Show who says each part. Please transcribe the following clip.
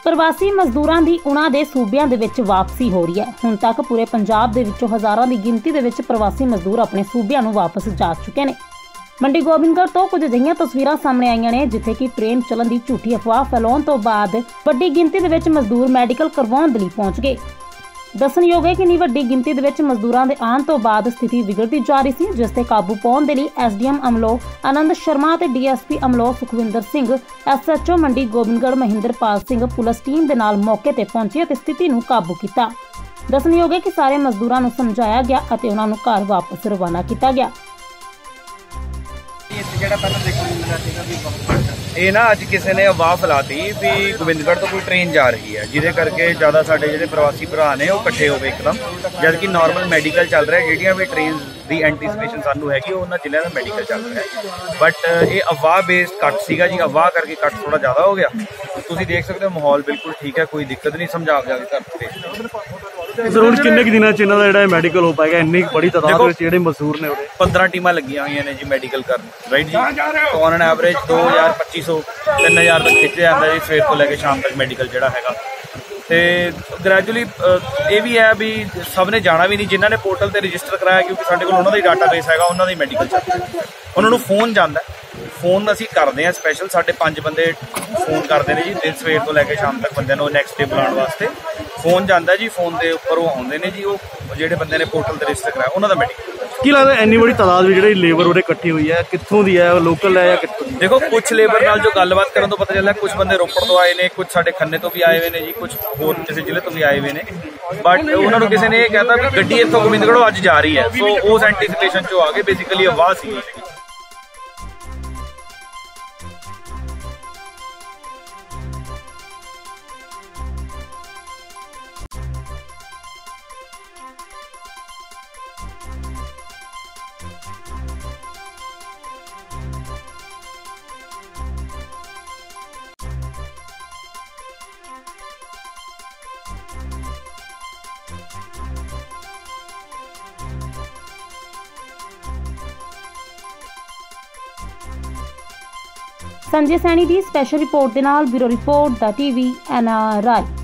Speaker 1: प्रवासी मजदूरां दी उन्हां दे सूबियां दे विच वापसी हो रही है। हुण तक पूरे पंजाब दे विचों हज़ारां दी गिनती दे विच प्रवासी मजदूर अपने सूबियां नूं वापस जा चुके ने। मंडी गोबिंदगढ़ तो कुछ अजिहियां तस्वीरां सामने आईयां ने जिथे कि ट्रेन चलन दी झूठी अफवाह फैलाउण तो बाद वड्डी गिनती दे विच मजदूर मैडिकल करवाउण दे लई पहुंच गए। दस्सणयोग है कि इन्नी वड्डी गिनती दे विच मजदूरां दे आउण तो बाद स्थिति विगड़दी जा रही सी, जिस ते काबू पाउण दे लई एसडीएम अमलो आनंद शर्मा ते डीएसपी अमलो Sukhwinder Singh, SHO Mandi Gobindgarh Mahinderpal Singh police team दे नाल मौके ते पहुंचे ते स्थिति नूं काबू कीता। दस्सणयोग है कि सारे मजदूरां नूं समझाया गया अते उन्हां नूं घर वापस रवाना कीता गया।
Speaker 2: ये ना अज किसी ने अफवाह फैलाती भी गोबिंदगढ़ तो कोई ट्रेन जा रही है, जिदे करके ज़्यादा साडे जिहड़े प्रवासी भरा ने वो इकट्ठे हो गए एकदम, जबकि नॉर्मल मैडिकल चल रहा है। जिहड़ियां भी ट्रेन की एंटीसिपेशन सानू हैगी उन्हां जिल੍ਹਿਆਂ ਦਾ मैडिकल चल रहा है। बट ये अफवाह बेस्ड कट सीगा जी, अफवाह करके कट थोड़ा ज़्यादा हो गया। तुसीं देख सकते हो माहौल बिल्कुल ठीक है, कोई दिक्कत नहीं। समझा के
Speaker 3: सर हुण किन्ने कि दिनां च इन्हां दा जिहड़ा मैडिकल हो पाएगा? इन्नी बड़ी तादाद विच जिहड़े मजदूर ने 15
Speaker 2: टीमां लगियां होईयां ने जी मैडिकल कर, राइट जी। तो ऑन एन एवरेज 2000 2500 3000 तक खिंच जाता जी सवेर को लैके शाम तक मैडिकल जिहड़ा हैगा। तो ग्रैजुअली ये भी है भी सब ने जाना भी नहीं, जिन्होंने पोर्टल से रजिस्टर कराया, क्योंकि साढ़े को उन्होंने डाटाबेस है, उन्होंने मैडिकल चल उन्होंने फोन जाता है। फोन असी करते हैं स्पैशल, साढ़े 5 बंदे फोन करते हैं जी दिन सवेर तो लैके शाम तक बंदे नैक्सट डे बुलाने वास्ते फोन जाता है जी। फोन के उपर वो आते हैं जी, वो जो बंदे ने पोर्टल से रजिस्टर कराया उन्होंने मैडिकल।
Speaker 3: की लगता है इन्नी बड़ी तादाद में जी लेबर उरे इकट्ठी हुई है, कितों की है, लोकल है या कितों?
Speaker 2: देखो कुछ लेबर नाल जो गलबात करने तो पता चला, कुछ बंदे रोपड़ तो आए ने, कुछ साढ़े खन्ने तो भी आए हुए ने जी, कुछ होर किसी जिले तो भी आए हुए ने। बट उन्होंने किसी ने कहता भी गड्डी इत्थों गोबिंदगढ़ों अज जा रही है, सो उस एंटीसिपेशन चो आ गए। बेसिकली अफवाह सी।
Speaker 1: संजय सैनी की स्पैशल रिपोर्ट के नाल ब्यूरो रिपोर्ट दा टीवी NRI।